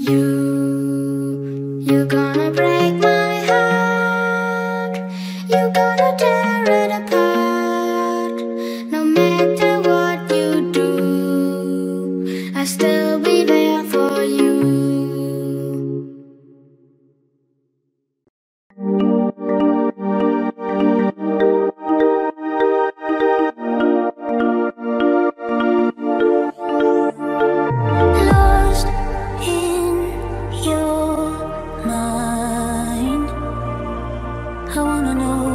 You're gonna break my heart. You're gonna tear it apart. No matter what you do, I'll still be there for you. Lost in your mind, I wanna know,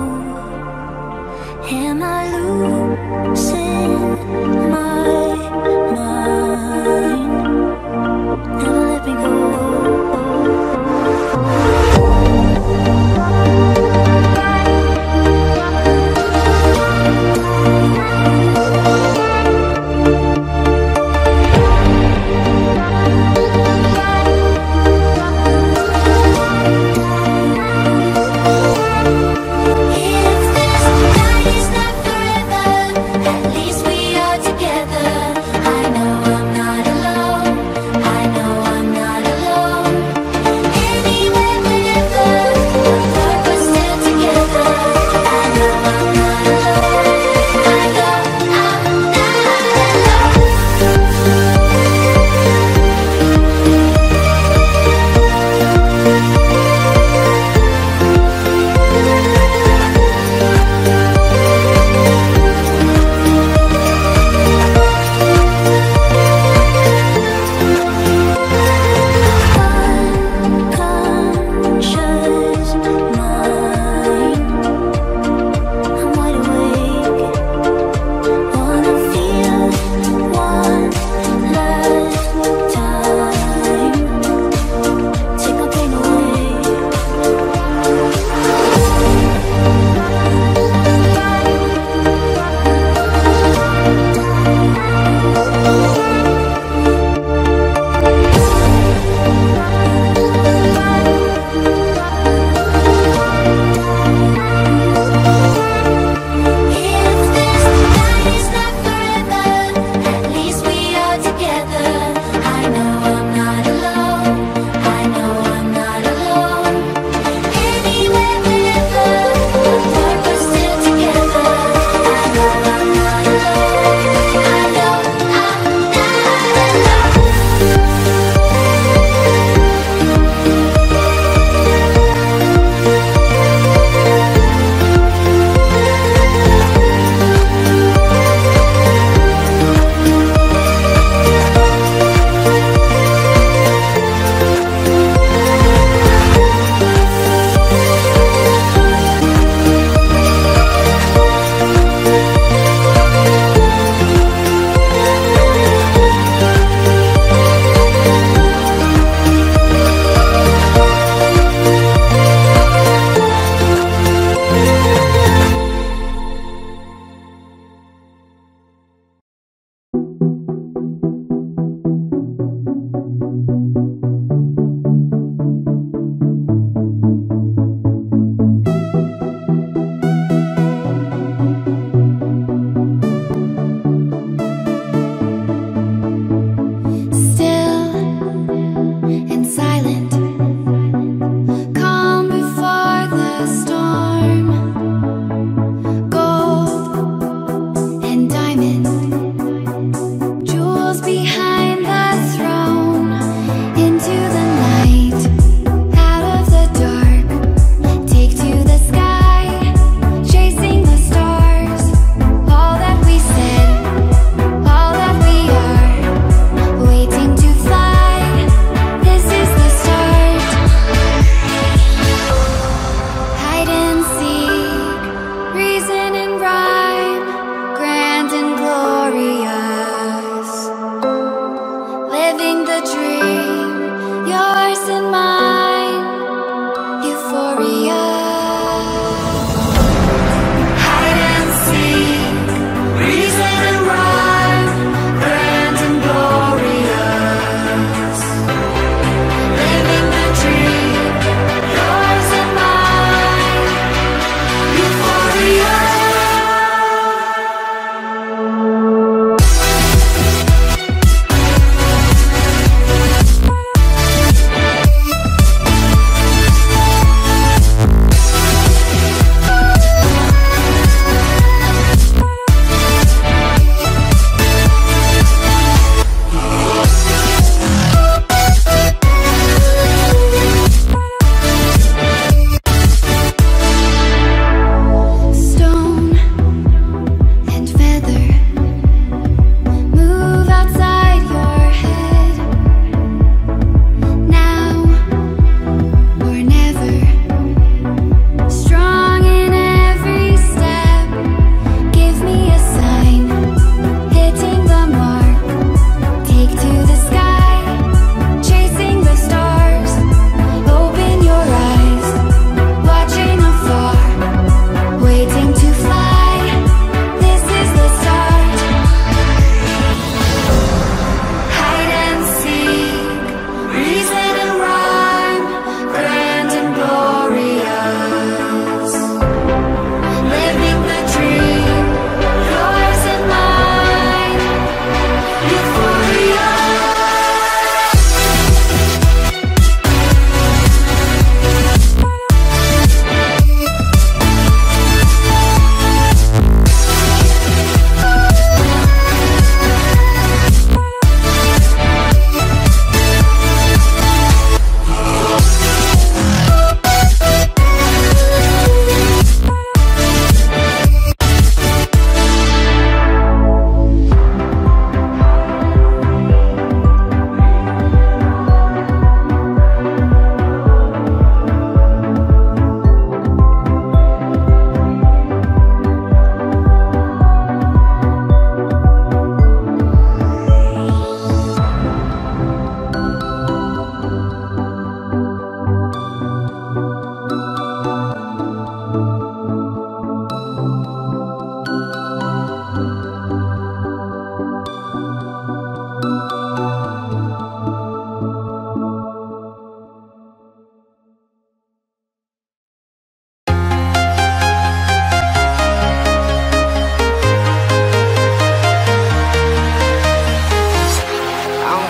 am I losing my mind? Never let me go.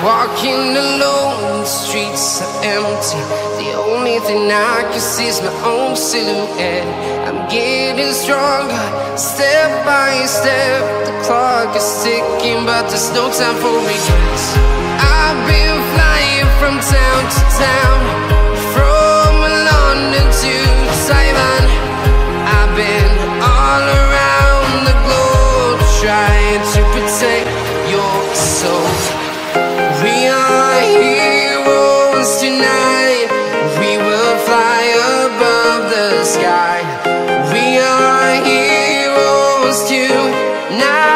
Walking alone, the streets are empty. The only thing I can see is my own silhouette. I'm getting stronger, step by step. The clock is ticking, but there's no time for regrets. I've been flying from town to town, from London to Taiwan. I've been all around the globe, trying to protect your soul. We are heroes tonight. We will fly above the sky. We are heroes tonight.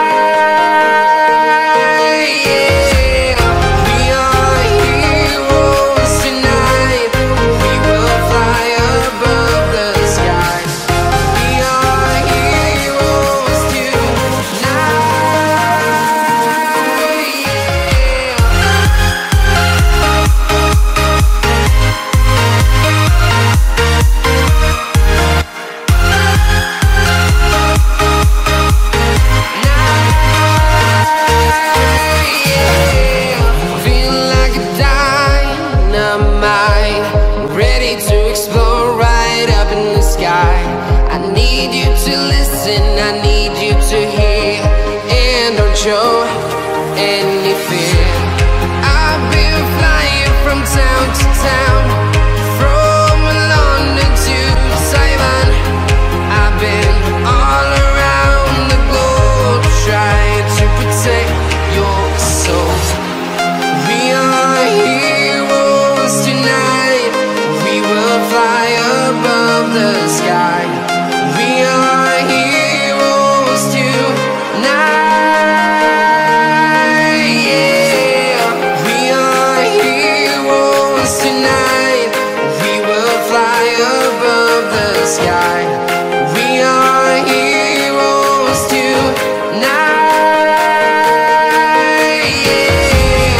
Yeah. We are heroes tonight. We will fly above the sky. We are heroes tonight. I need you to listen, I need you to hear, and don't show any fear. I've been flying from town to town, from London to Taiwan. I've been all around the globe, trying to protect your soul. We are heroes tonight. We will fly above the sky. We are heroes tonight. Yeah. We are heroes tonight. We will fly above the sky. We are heroes tonight. Yeah.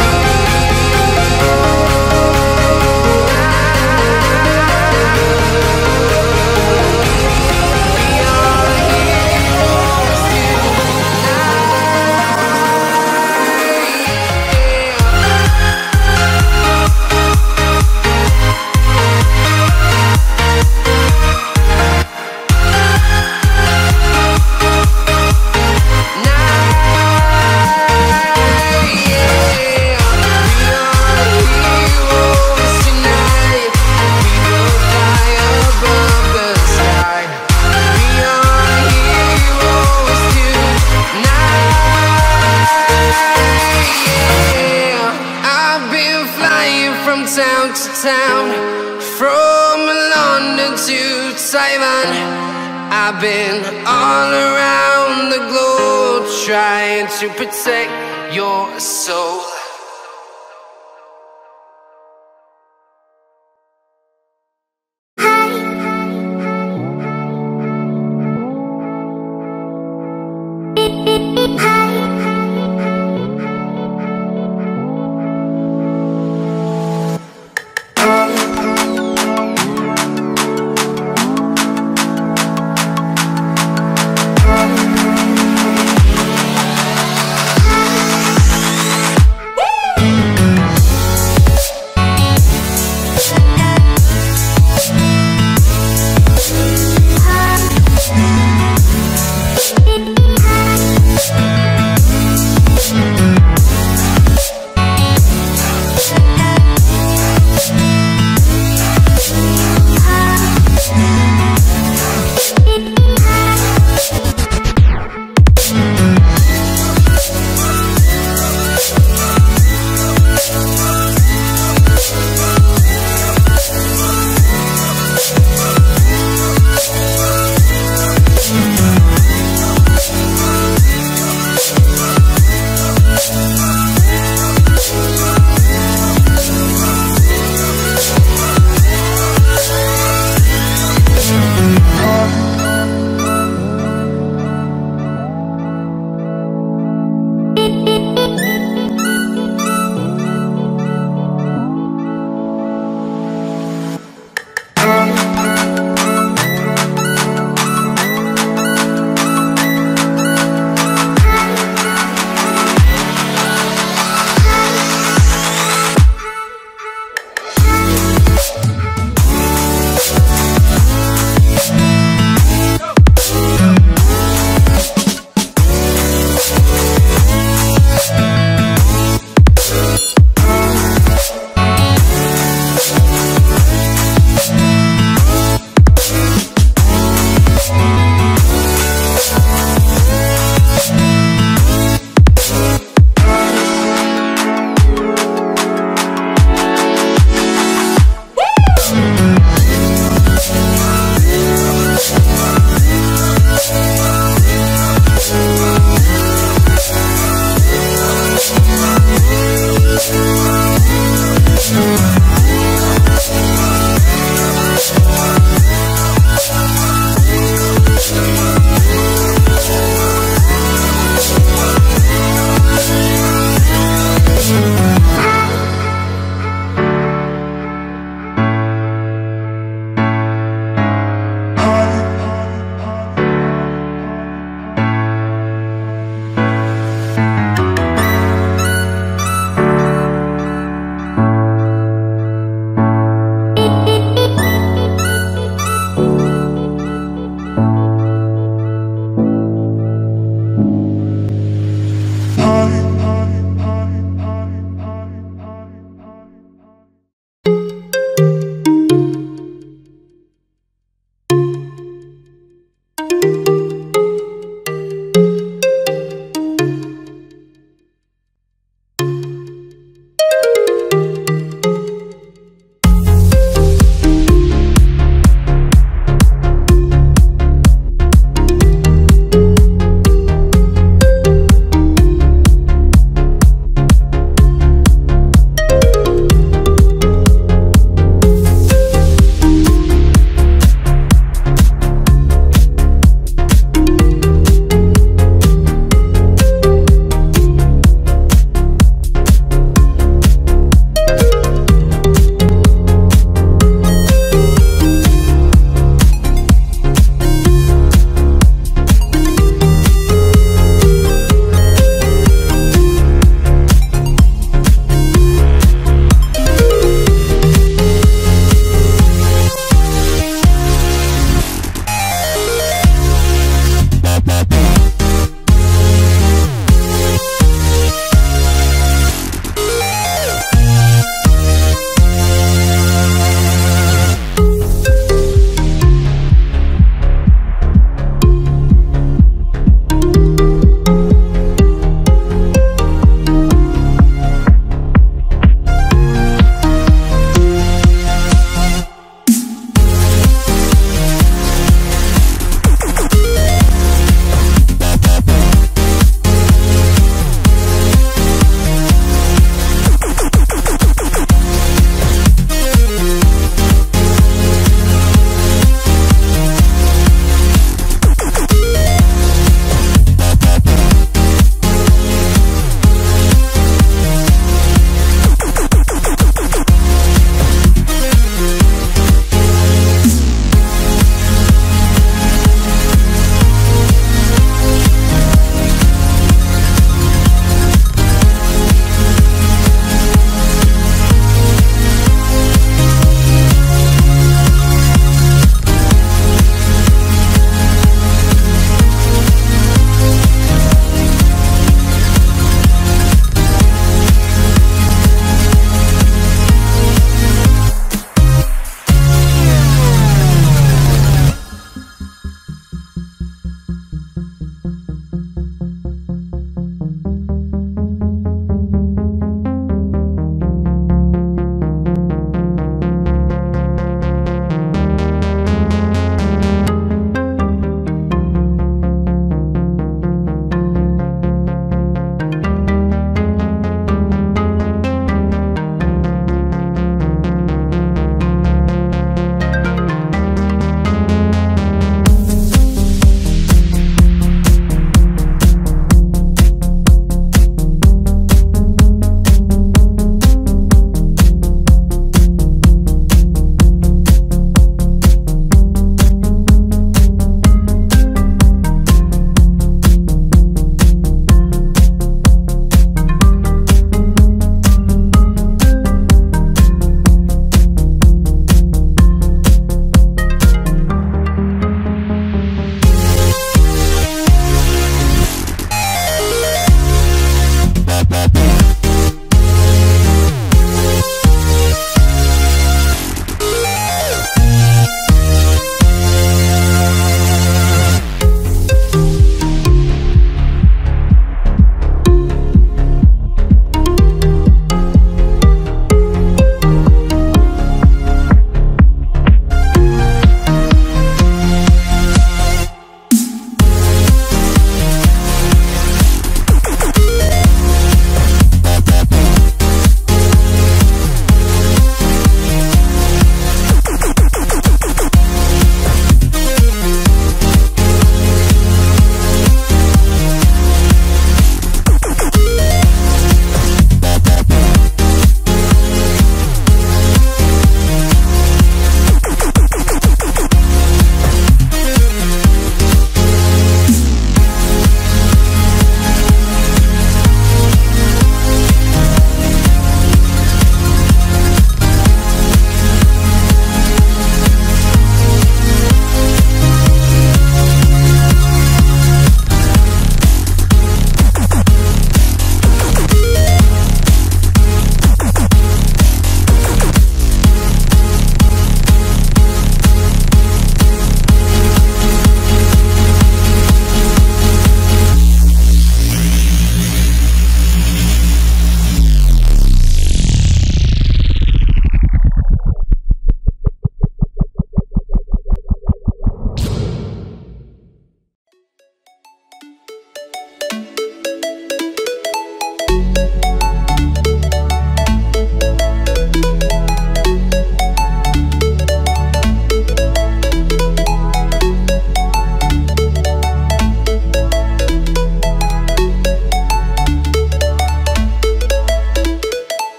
Town to town, from London to Taiwan. I've been all around the globe, trying to protect your soul.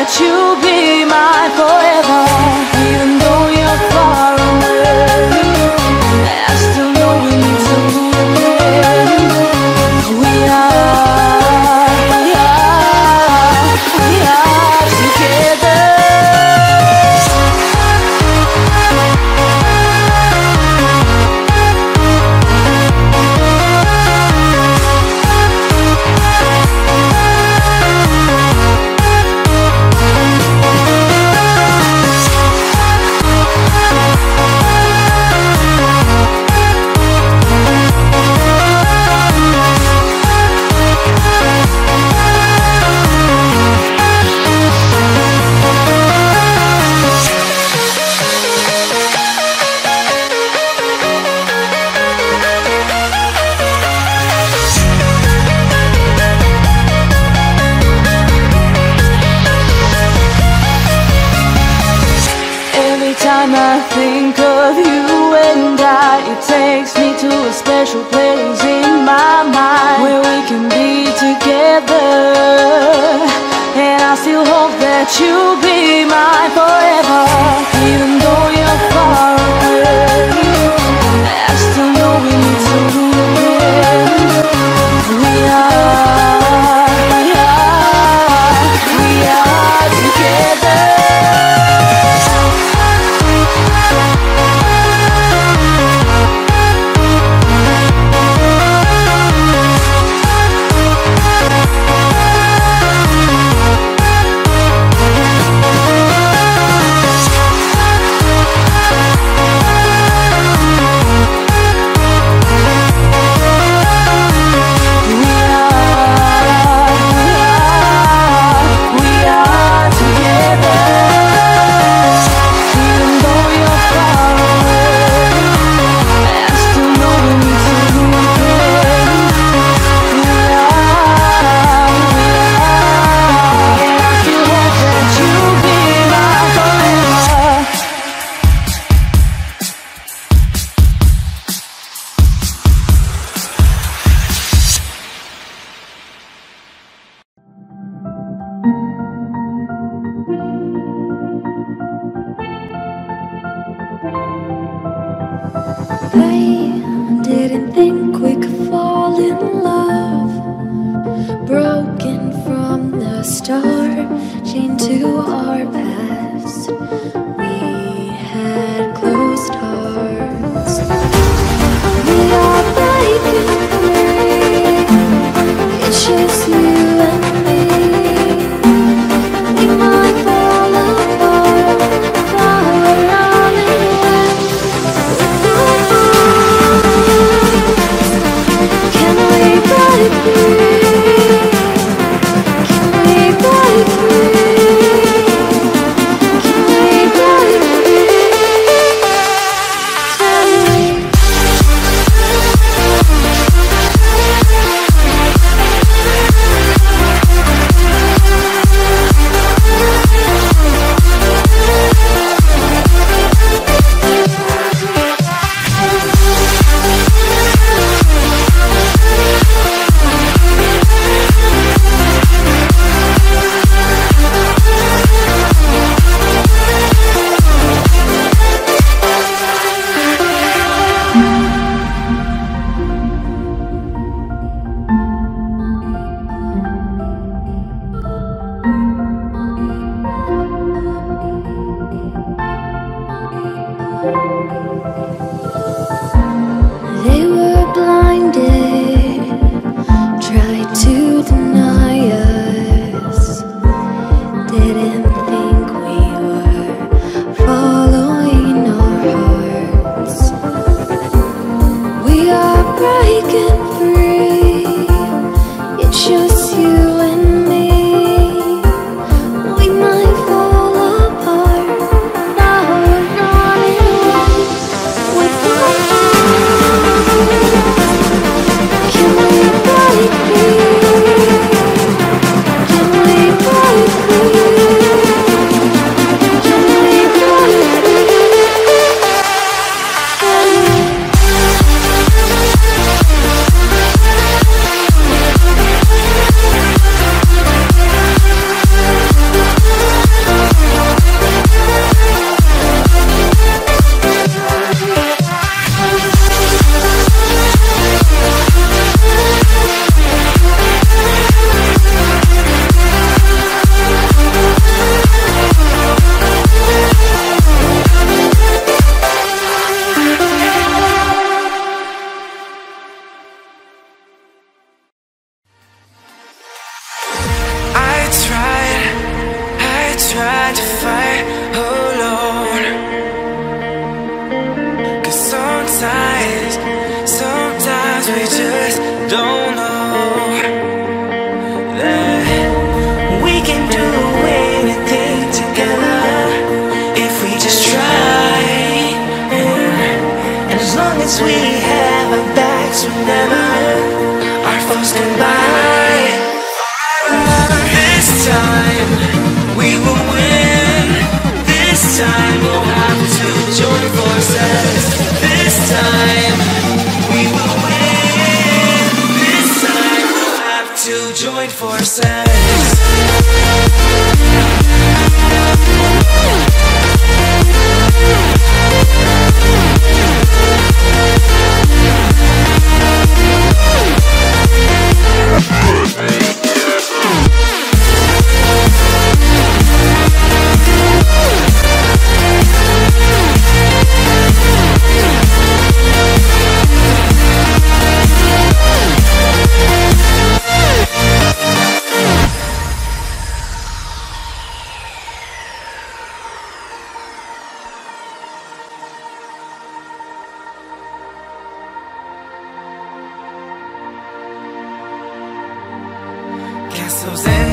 that you'll be mine forever. Even though you're far away, I still know we need to move again. We are together. Every time I think of you and it takes me to a special place in my mind where we can be together. And I still hope that you'll be mine forever. Even though you're far away, I still know we need to move again. We are together. I didn't think we could fall in love. Broken from the start, chained to our past. We had closed hearts. We are breaking free. It's just you and me. We might fall apart, but we're running away. Can we break free? Can we break free? Can we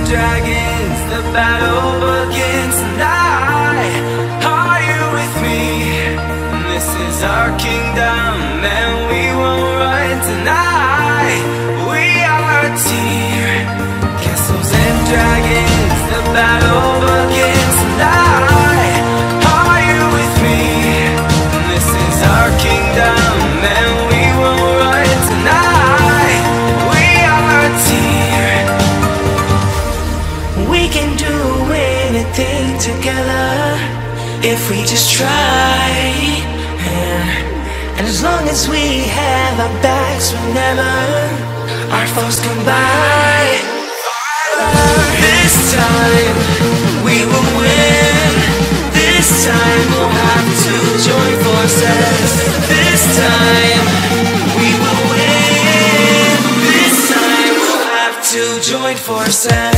dragons, the battle begins tonight. Are you with me? This is our kingdom, and we won't run tonight. We are a team. Castles and dragons, the battle begins tonight. Are you with me? This is our kingdom, and we won't run tonight. We are a team. We can do anything together if we just try. And as long as we have our backs whenever our foes come by, this time we will win. This time we'll have to join forces. This time we will win. This time we'll have to join forces.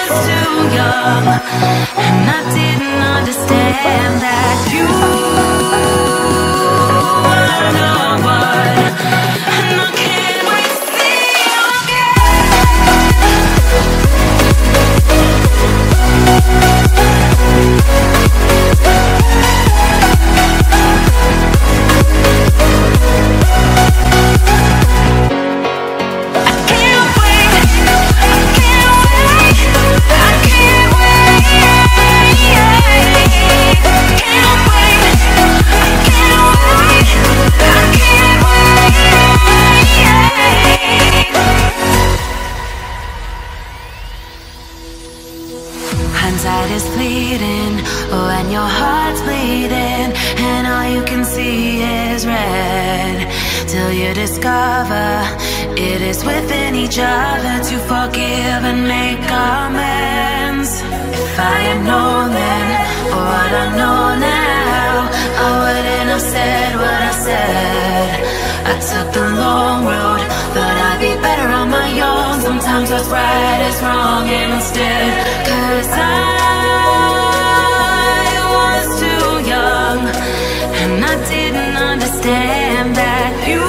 was too young, and I didn't understand that you were the one. And I can't wait to see you hindsight is fleeting when your heart's bleeding and all you can see is red, till you discover it is within each other to forgive and make amends. If I had known then what I know now, I wouldn't have said what I said. I took the long road, thought I'd be better on my own. Sometimes what's right is wrong instead, 'cause I was too young, and I didn't understand that you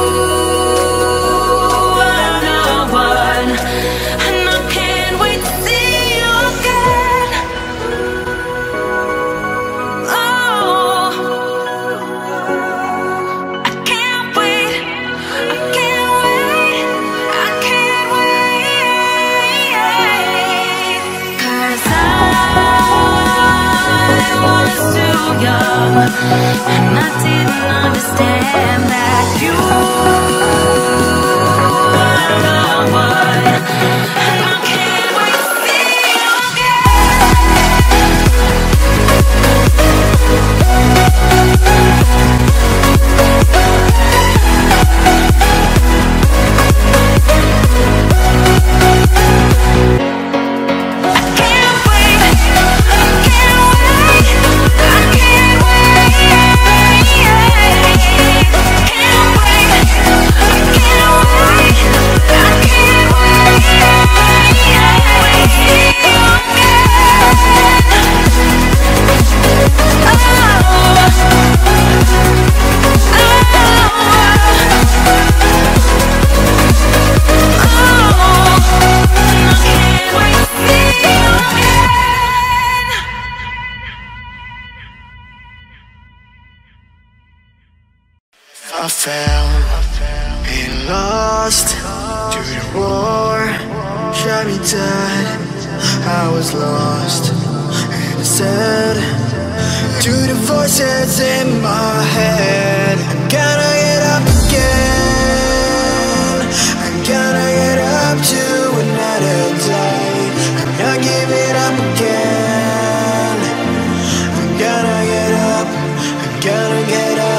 were the one. And I can't wait to see you again. Oh, I can't wait, I can't wait, I can't wait, 'cause I was too young, and I didn't understand that you were the one. And I can't wait to see you I fell and lost to the war, shot me dead. I was lost and I said to the voices in my head, I'm gonna get up again, I'm gonna get up to another day, I'm not giving up again, I'm gonna get up, I'm gonna get up.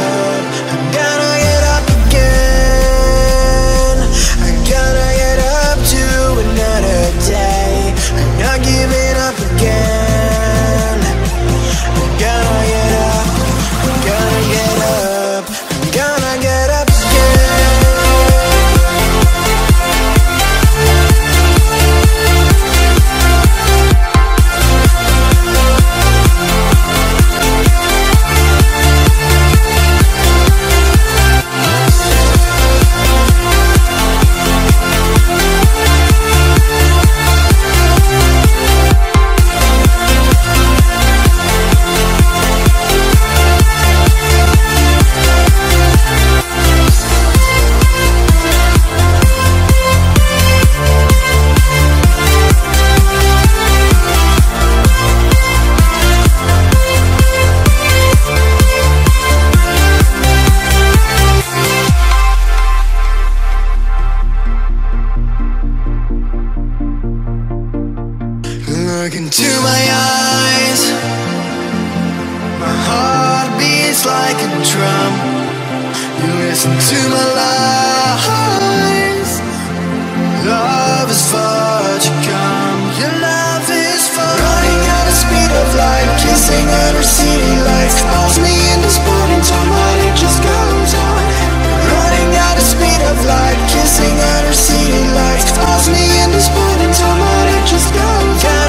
Look into my eyes, my heart beats like a drum. You listen to my lies, love is far to come. Your love is far. Running at the speed of light, kissing under city lights. Calls me in this morning time, but it just goes on. Running at the speed of light, kissing under city lights. Calls me in this morning time, but it just goes on.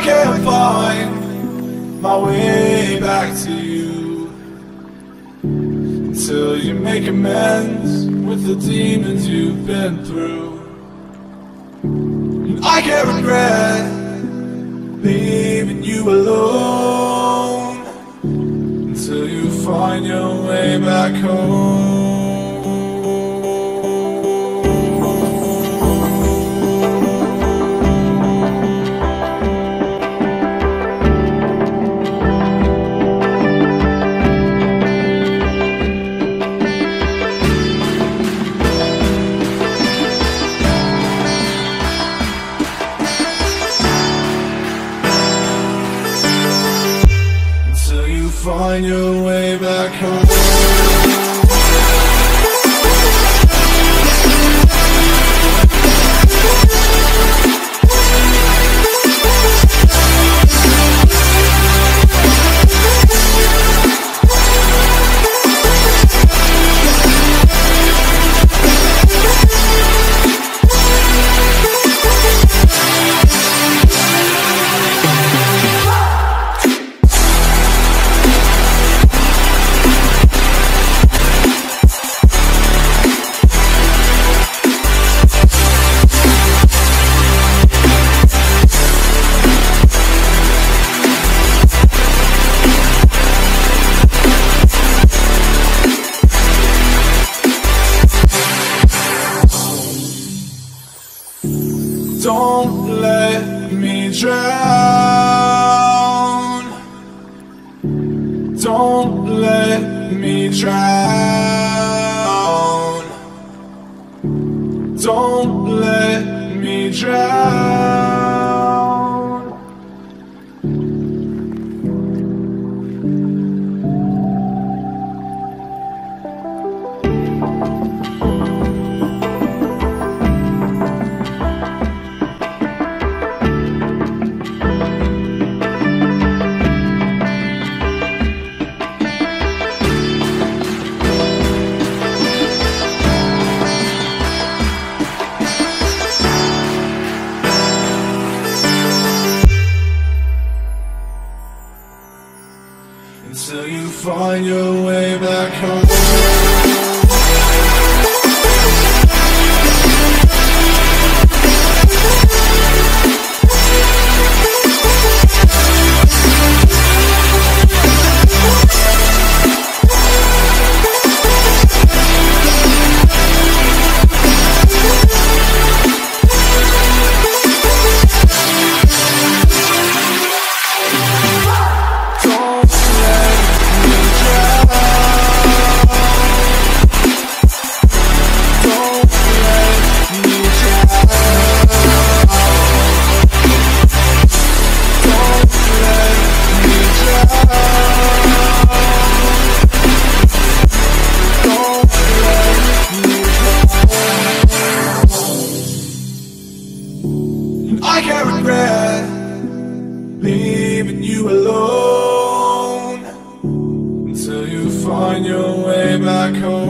can't find my way back to you until you make amends with the demons you've been through. And I can't regret leaving you alone until you find your way back home. Find your way back home. Don't let me drown. Don't let me drown. Don't let me drown. Until you find your way back home. I can't regret leaving you alone until you find your way back home.